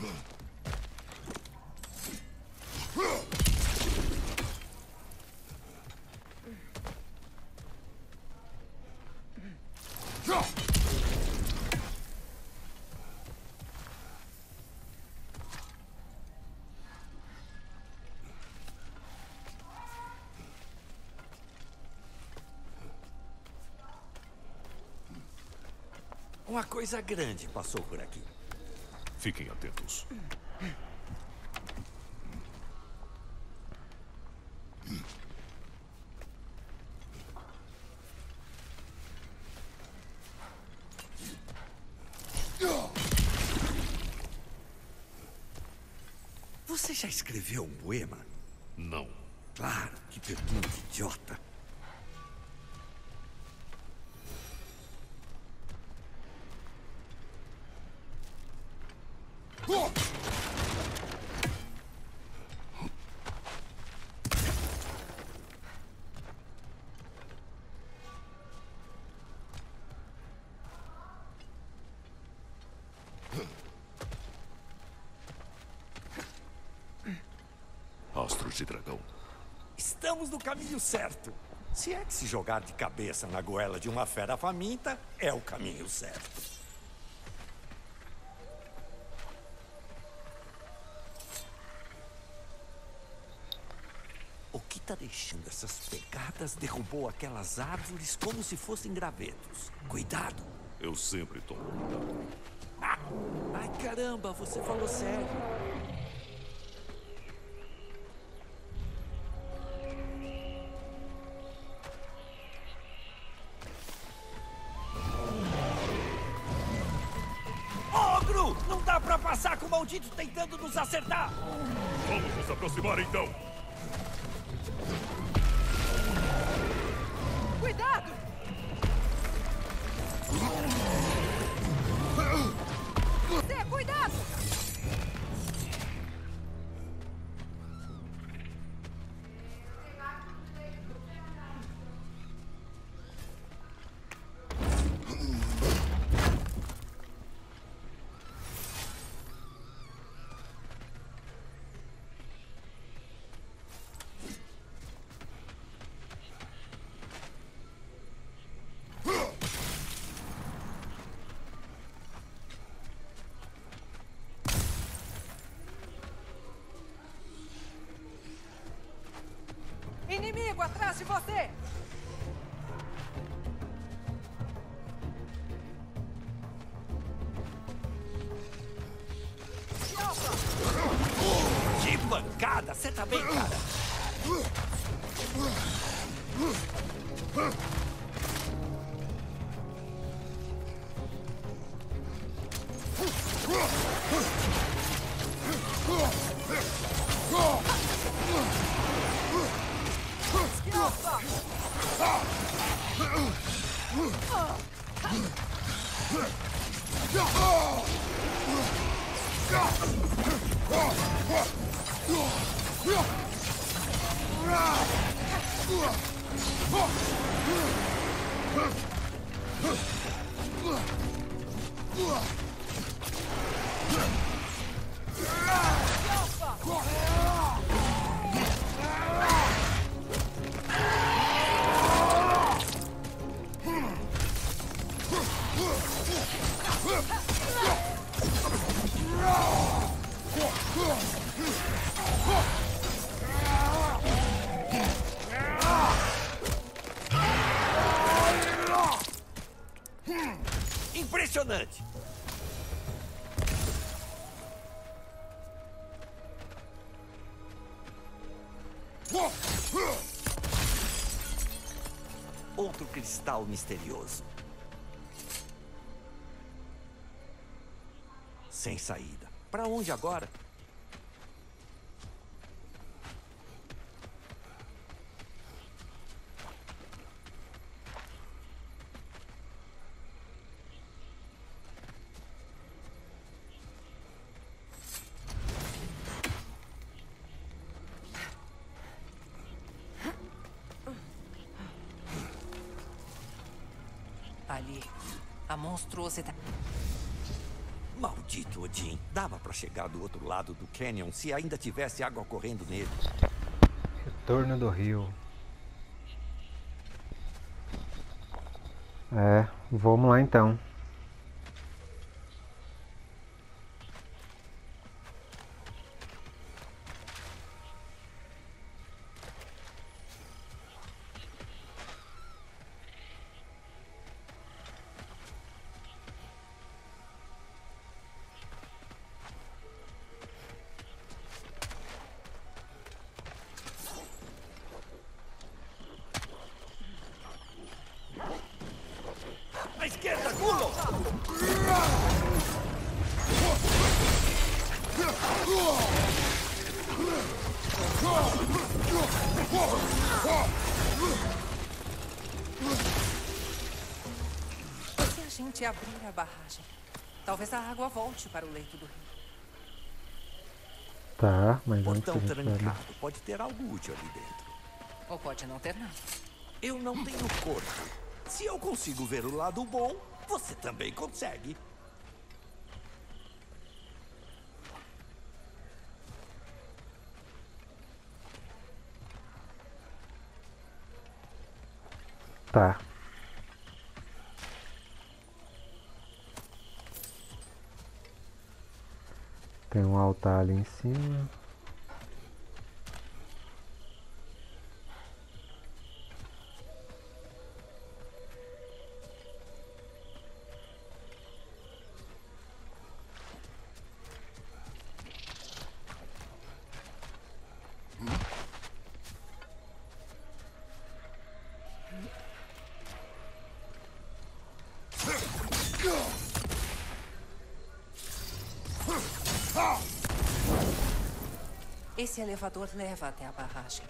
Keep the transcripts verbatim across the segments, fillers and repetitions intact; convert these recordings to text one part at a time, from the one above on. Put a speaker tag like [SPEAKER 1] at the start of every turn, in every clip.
[SPEAKER 1] Uma coisa grande passou por aqui.
[SPEAKER 2] Fiquem atentos.
[SPEAKER 1] Você já escreveu um poema?
[SPEAKER 2] Não.
[SPEAKER 1] Claro, que pergunta idiota.
[SPEAKER 2] Astros de dragão.
[SPEAKER 1] Estamos no caminho certo. Se é que se jogar de cabeça na goela de uma fera faminta, é o caminho certo. O que tá deixando essas pegadas derrubou aquelas árvores como se fossem gravetos. Cuidado!
[SPEAKER 2] Eu sempre tomo cuidado.
[SPEAKER 1] Ah! Ai, caramba, você falou sério. Ogro! Não dá pra passar com o maldito tentando nos acertar!
[SPEAKER 2] Vamos nos aproximar então!
[SPEAKER 3] Cuidado! Você, cuidado! Inimigo atrás de você!
[SPEAKER 1] Que pancada! Você tá bem, cara? Impressionante! Outro cristal misterioso. Sem saída. Para onde agora?
[SPEAKER 3] Ali, a monstruosidade.
[SPEAKER 1] Maldito Odin. Dava pra chegar do outro lado do canyon se ainda tivesse água correndo nele.
[SPEAKER 4] Retorno do rio. É, vamos lá então.
[SPEAKER 1] À esquerda, Gulo!
[SPEAKER 3] Se a gente abrir a barragem, talvez a água volte para o leito do rio.
[SPEAKER 4] Tá, mas onde que a
[SPEAKER 1] Portão
[SPEAKER 4] gente vai ali?
[SPEAKER 1] trancado. Pode ter algo útil ali dentro.
[SPEAKER 3] Ou pode não ter nada.
[SPEAKER 1] Eu não tenho corpo. Se eu consigo ver o lado bom, você também consegue.
[SPEAKER 4] Tá. Tem um altar ali em cima.
[SPEAKER 3] Esse elevador leva até a barragem.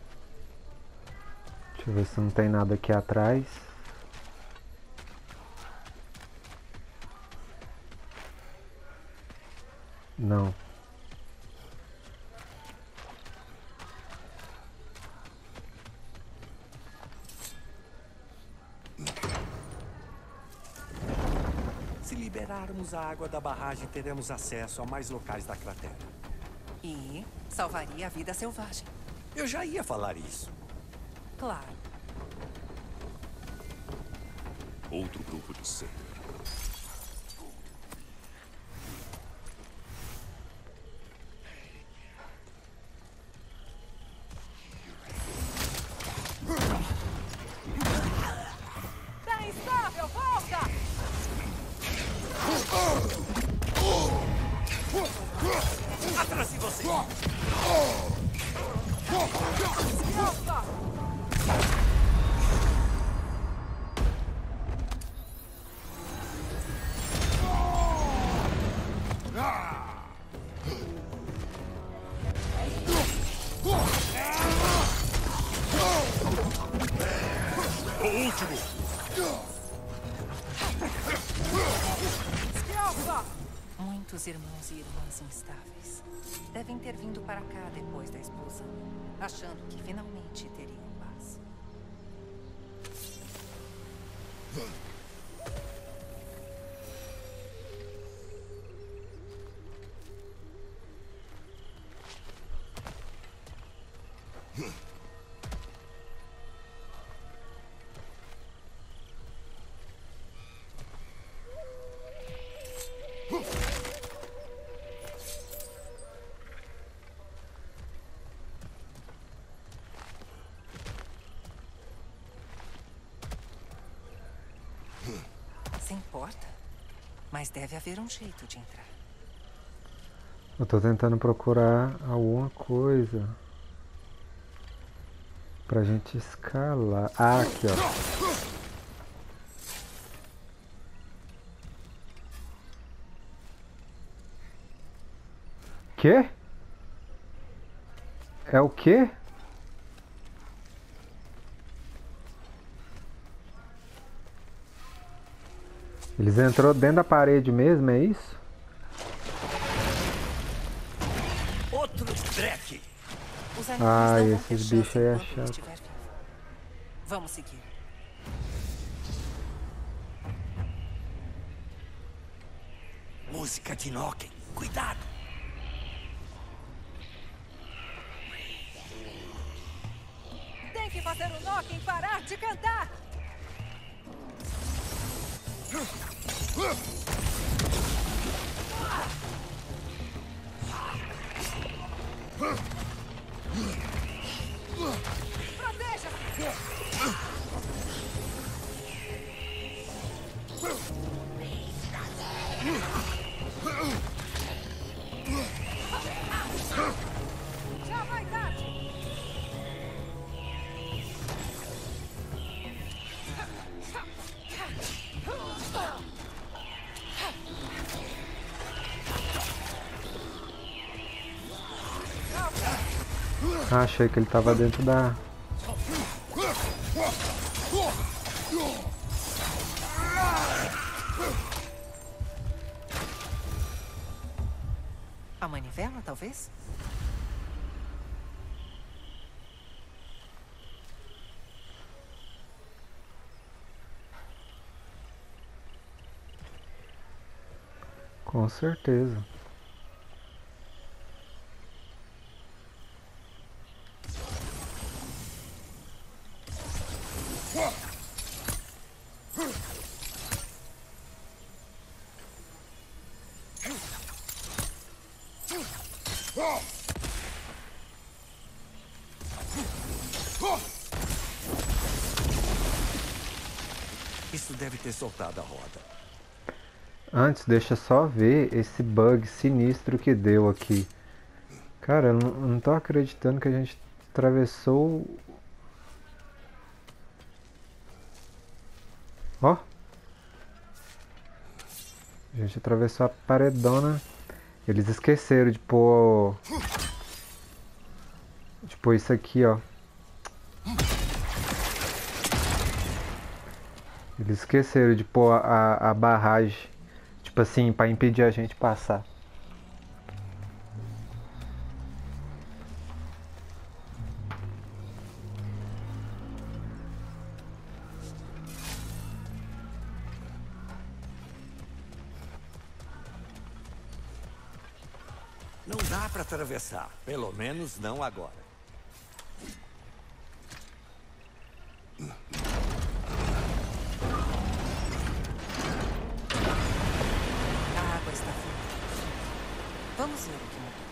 [SPEAKER 4] Deixa eu ver se não tem nada aqui atrás. Não.
[SPEAKER 1] Se liberarmos a água da barragem, teremos acesso a mais locais da cratera.
[SPEAKER 3] E salvaria a vida selvagem.
[SPEAKER 1] Eu já ia falar isso.
[SPEAKER 3] Claro.
[SPEAKER 2] Outro grupo de Setter.
[SPEAKER 3] Tá instável, volta!
[SPEAKER 1] Atrás de você!
[SPEAKER 3] Volta!
[SPEAKER 2] O último!
[SPEAKER 3] Esquialfa! Muitos irmãos e irmãs instáveis devem ter vindo para cá depois da explosão, achando que finalmente teriam paz. Se importa, mas deve haver um jeito de entrar.
[SPEAKER 4] Eu tô tentando procurar alguma coisa pra gente escalar. Ah, aqui, ó. Quê? É o quê? Eles entrou dentro da parede mesmo, é isso?
[SPEAKER 1] Outro Drek!
[SPEAKER 3] Os
[SPEAKER 4] Ah,
[SPEAKER 3] animais não vão ter
[SPEAKER 4] esses
[SPEAKER 3] chance
[SPEAKER 4] bichos aí é
[SPEAKER 3] enquanto ele
[SPEAKER 4] chato.
[SPEAKER 3] estiver vivo. Vamos seguir.
[SPEAKER 1] música de Nokken. Cuidado!
[SPEAKER 3] Tem que fazer o Nokken parar de cantar! Já vai tarde!
[SPEAKER 4] Ah, achei que ele tava dentro da...
[SPEAKER 3] A manivela, talvez?
[SPEAKER 4] Com certeza.
[SPEAKER 1] Isso deve ter soltado a roda.
[SPEAKER 4] Antes, deixa só ver esse bug sinistro que deu aqui. Cara, eu não, eu não tô acreditando que a gente atravessou... Ó! A gente atravessou a paredona. Eles esqueceram de pôr... De pôr isso aqui, ó. Eles esqueceram de pôr a, a barragem. Tipo assim, pra impedir a gente passar.
[SPEAKER 1] Não dá pra atravessar. Pelo menos não agora.
[SPEAKER 3] A água está fria. Vamos ver o que mudou.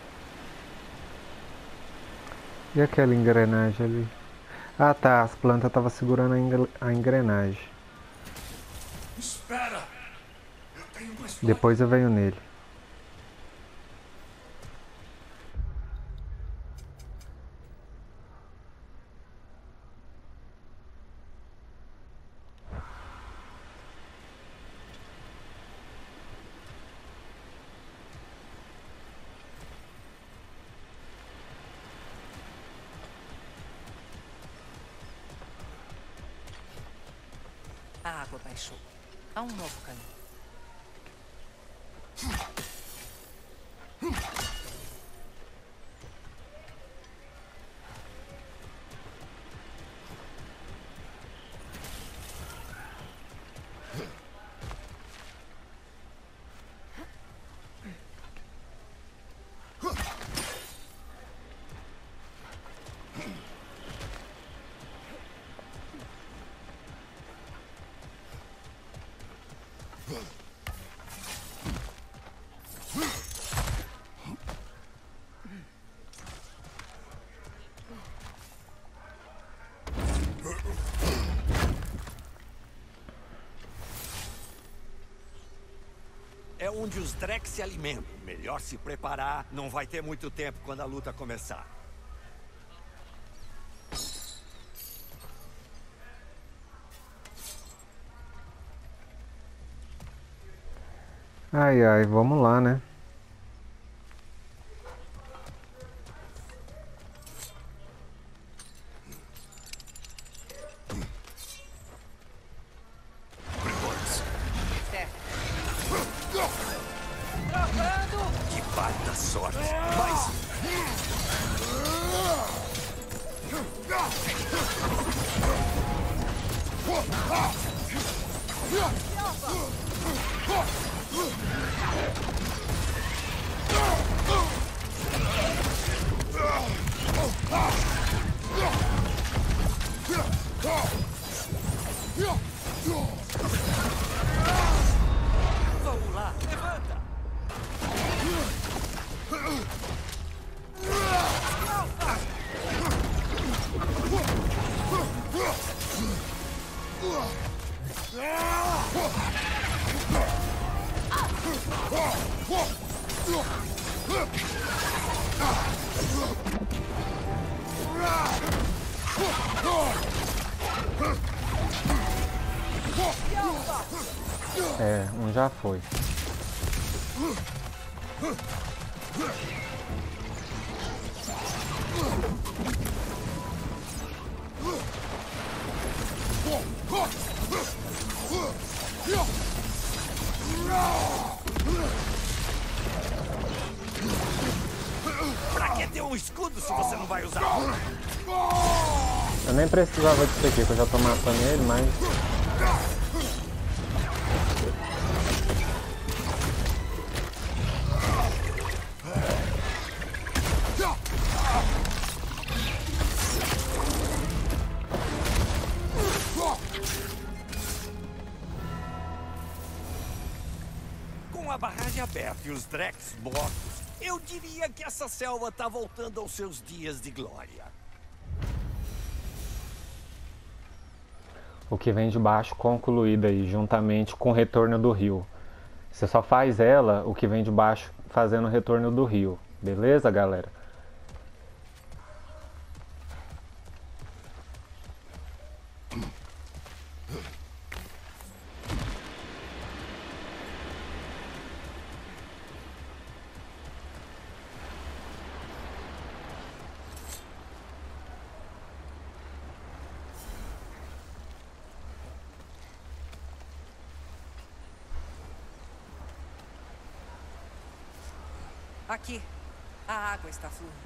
[SPEAKER 4] E aquela engrenagem ali? Ah tá, as plantas estavam segurando a, engre- a engrenagem.
[SPEAKER 2] Espera! Eu tenho mais
[SPEAKER 4] Depois eu venho nele.
[SPEAKER 3] A água baixou. Há um novo caminho.
[SPEAKER 1] É onde os Drek se alimentam. Melhor se preparar. Não vai ter muito tempo quando a luta começar.
[SPEAKER 4] Ai ai, vamos lá, né?
[SPEAKER 1] Que baita sorte. Mas...
[SPEAKER 4] É, um já foi.
[SPEAKER 1] Pra que ter um escudo se você não vai usar?
[SPEAKER 4] Eu nem precisava disso aqui, que eu já tô matando ele, mas...
[SPEAKER 1] Com a barragem aberta e os Drex mortos, eu diria que essa selva tá voltando aos seus dias de glória.
[SPEAKER 4] O que vem de baixo concluído aí, juntamente com o retorno do rio. Você só faz ela, o que vem de baixo, fazendo o retorno do rio. Beleza, galera?
[SPEAKER 3] Aqui, a água está fluindo.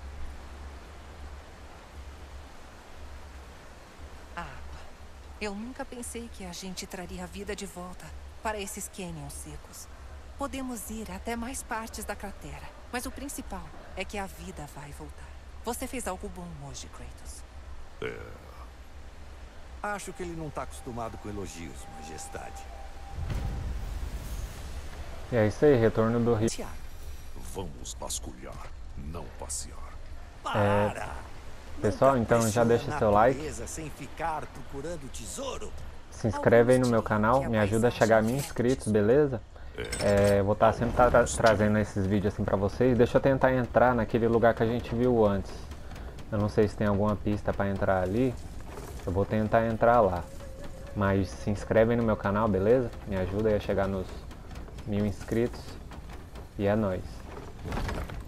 [SPEAKER 3] A água. Eu nunca pensei que a gente traria a vida de volta para esses canyons secos. Podemos ir até mais partes da cratera, mas o principal é que a vida vai voltar. Você fez algo bom hoje, Kratos.
[SPEAKER 1] É. Acho que ele não tá acostumado com elogios, majestade.
[SPEAKER 4] E é isso aí, retorno do rio.
[SPEAKER 2] Vamos vasculhar, não passear.
[SPEAKER 1] Para!
[SPEAKER 4] Pessoal, então já deixa seu like.
[SPEAKER 1] Sem ficar procurando tesouro.
[SPEAKER 4] Se inscreve aí no meu canal, me ajuda a chegar a mil inscritos, beleza? É, vou estar sempre tra trazendo esses vídeos assim pra vocês. Deixa eu tentar entrar naquele lugar que a gente viu antes. Eu não sei se tem alguma pista pra entrar ali. Eu vou tentar entrar lá. Mas se inscreve aí no meu canal, beleza? Me ajuda aí a chegar nos mil inscritos. E é nóis.